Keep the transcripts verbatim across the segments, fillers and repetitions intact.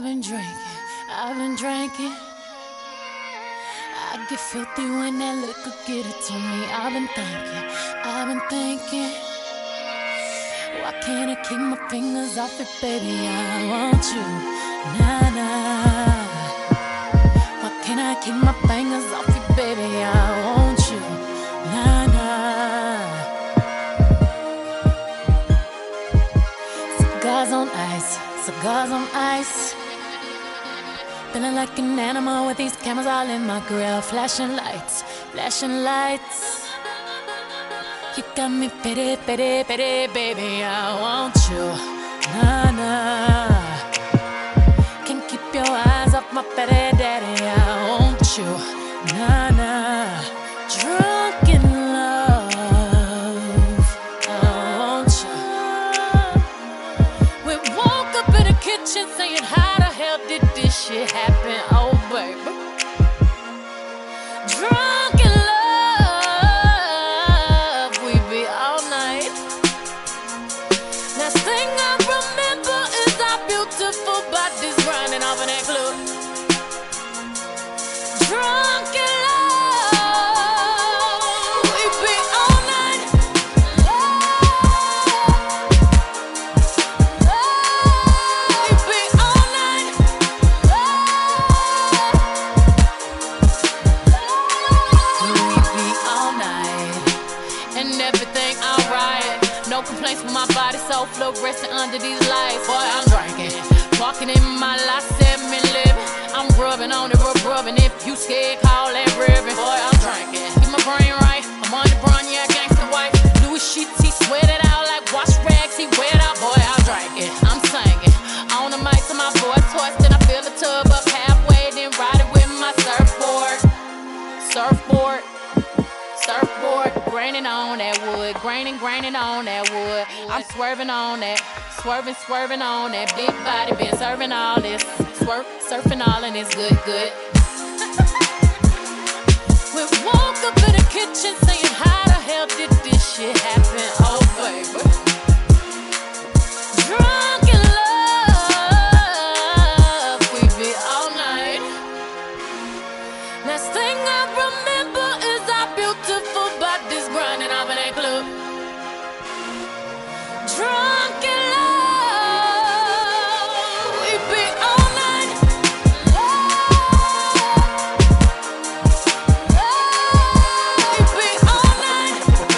I've been drinking, I've been drinking. I get filthy when that liquor get it to me. I've been thinking, I've been thinking. Why can't I keep my fingers off it, baby? I want you, nah, nah. Why can't I keep my fingers off it, baby? I want you, nah, nah. Cigars on ice, cigars on ice. Feeling like an animal with these cameras all in my grill. Flashing lights, flashing lights. You got me pity, pity, pity, baby. I want you, nah, nah. Can't keep your eyes off my pity, daddy. I want you, nah, nah. Drunk in love, I want you. We woke up in the kitchen saying, how the hell did this shit happen? Oh, baby. Drunk in love, we be all night. Last thing I remember is our beautiful bodies grinding off in that club. Drunk in love, we be all night. We be all night. We be all night. And everything alright. No complaints with my body, so fluorescent under these lights. Boy, I'm drinking, walking in my last seven living. I'm rubbing on it, rub rubbing. If you scared, call that ribbon. Boy, I'm drinking, get my brain right. I'm on the brun, yeah, gangsta wife. Louis sheets, he sweat it out like wash rags. He wet out. Boy, I'm drinking, I'm singing on the mic to my boy toys. Then I fill the tub up halfway, then ride it with my surfboard, surfboard. Surfboard, graining on that wood, graining, graining on that wood. I'm swerving on that, swerving, swerving on that big body, been serving all this, swerve, surfing all and it's good, good. We woke up in the kitchen saying, how the hell did this shit happen? Oh, baby. Drunk in love, we be all night. Last thing I remember is our beautiful bodies grinding off in that club. Drunk in love, we be all night. We be all night.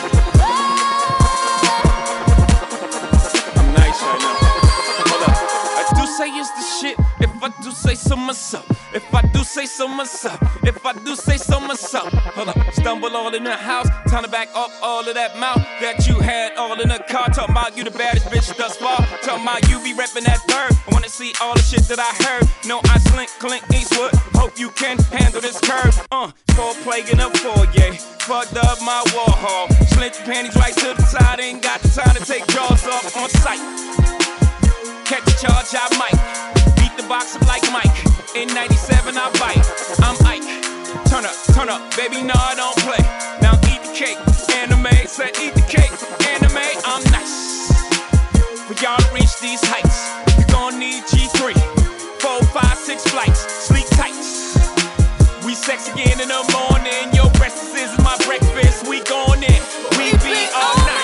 I'm nice right now. Hold up. I do say it's the shit. If I do say so myself. If I do say so myself. If I do say so myself. Hold up. Stumble all in the house. Time to back up all of that mouth that you had all in the car. Talking about you the baddest bitch thus far. Talking about you be reppin' that third. I wanna see all the shit that I heard. No, I slink Clint Eastwood. Hope you can handle this curve. Uh, four plague in a foyer. Fucked up my Warhol. Slint your panties right to the side. Ain't got the time to take jaws off on sight. Catch a charge, I might. Beat the box up like Mike. In ninety-seven, I bite. I'm Ike. Turn up, turn up, baby, no, I don't play. Now eat the cake, anime. Said eat the cake, anime. I'm nice. For y'all to reach these heights, you gon' need G three, four, five, six flights, sleep tights. We sex again in the morning. Your breakfast is my breakfast. We going in. We be all night.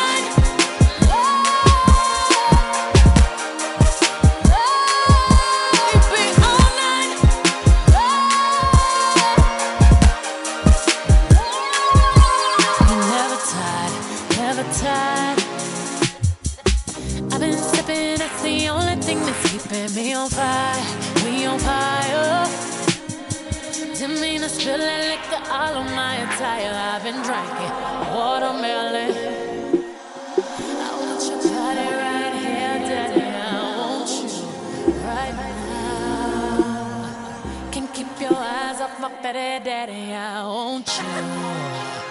I've been sipping, that's the only thing that's keeping me on fire. We on fire. Didn't mean to spill that liquor all on my attire. I've been drinking watermelon. I want your body right here, daddy. I want you right now. Can't keep your eyes off my petty daddy. I want you.